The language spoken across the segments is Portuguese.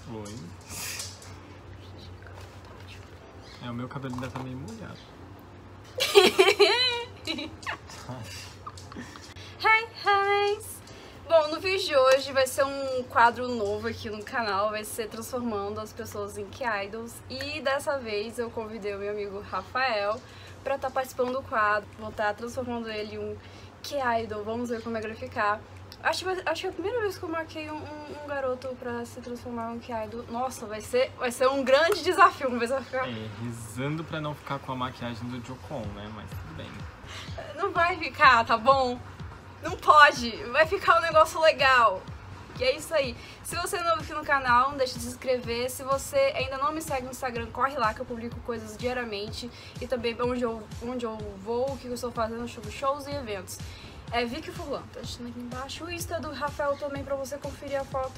Oi. É, o meu cabelo ainda tá meio molhado. Hi! Bom, no vídeo de hoje vai ser um quadro novo aqui no canal, vai ser transformando as pessoas em K-Idols. E dessa vez eu convidei o meu amigo Rafael pra estar participando do quadro. Vou estar transformando ele em um K-Idol, vamos ver como é que vai ficar. Acho que é a primeira vez que eu marquei um garoto pra se transformar em um K-Idol. Nossa, vai ser um grande desafio, mas vai ficar... Rezando pra não ficar com a maquiagem do Jocon, né? Mas tudo bem. Não vai ficar, tá bom? Não pode, vai ficar um negócio legal. E é isso aí. Se você é novo aqui no canal, não deixe de se inscrever. Se você ainda não me segue no Instagram, corre lá que eu publico coisas diariamente. E também onde eu vou, o que eu estou fazendo, shows e eventos. É Vicky Furlan, tá deixando aqui embaixo. O Insta do Rafael também pra você conferir a foto.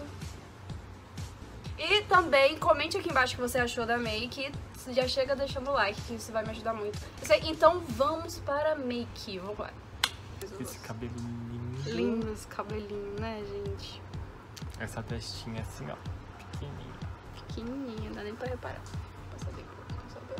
E também comente aqui embaixo o que você achou da make. Já chega deixando o like, que isso vai me ajudar muito. Então vamos para a make. Vamos lá. Esse cabelinho lindo. Lindo esse cabelinho, né, gente? Essa testinha assim, ó, pequenininha. Pequenininha, não dá nem pra reparar. Pra saber que eu vou saber.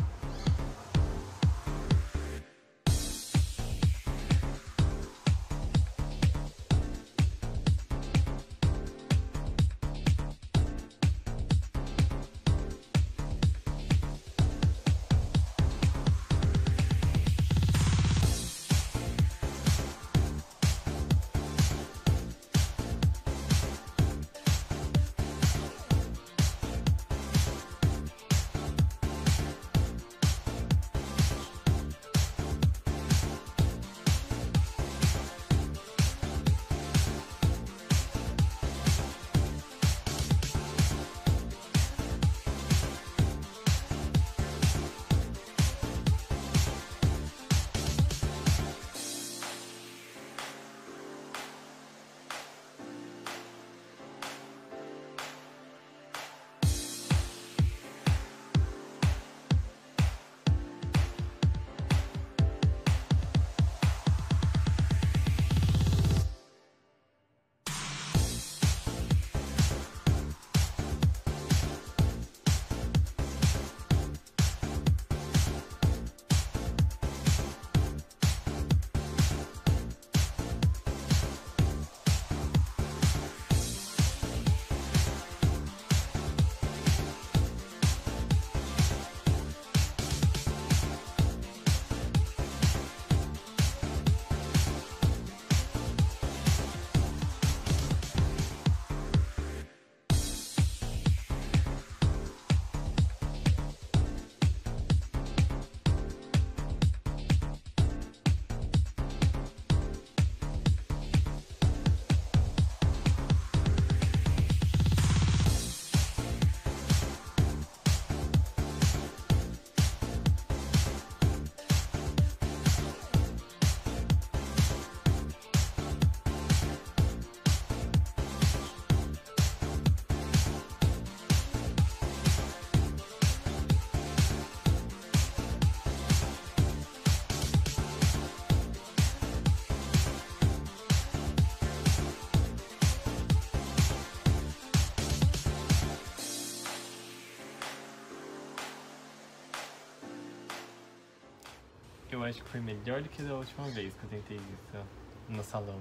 Eu acho que foi melhor do que da última vez que eu tentei isso no salão.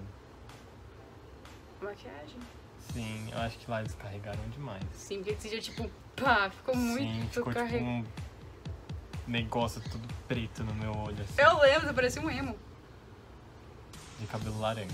Maquiagem? Sim, eu acho que lá eles carregaram demais. Sim, porque esse dia, tipo, pá, ficou muito Sim, ficou tipo um negócio tudo preto no meu olho, assim. Eu lembro, parecia um emo. De cabelo laranja.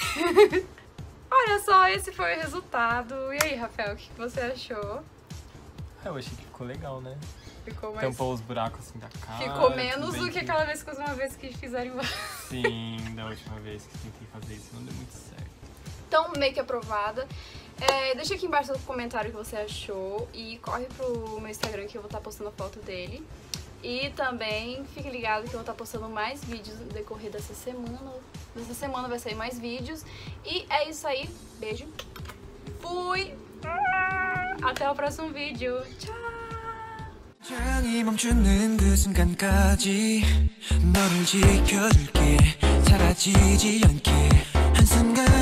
Olha só, esse foi o resultado. E aí, Rafael, o que você achou? Eu achei que ficou legal, né? Ficou mais... Tampou os buracos assim da cara. Ficou menos do que aquela vez que fizeram. Sim, da última vez que tentei fazer isso não deu muito certo. Então, make aprovada. Deixa aqui embaixo no comentário o que você achou. E corre pro meu Instagram que eu vou estar postando a foto dele. E também fique ligado que eu vou estar postando mais vídeos no decorrer dessa semana. Nessa semana vai sair mais vídeos. E é isso aí. Beijo. Fui! Até o próximo vídeo. Tchau! 장이 멈추는 그 순간까지 너를 지켜줄게 사라지지 않게 한순간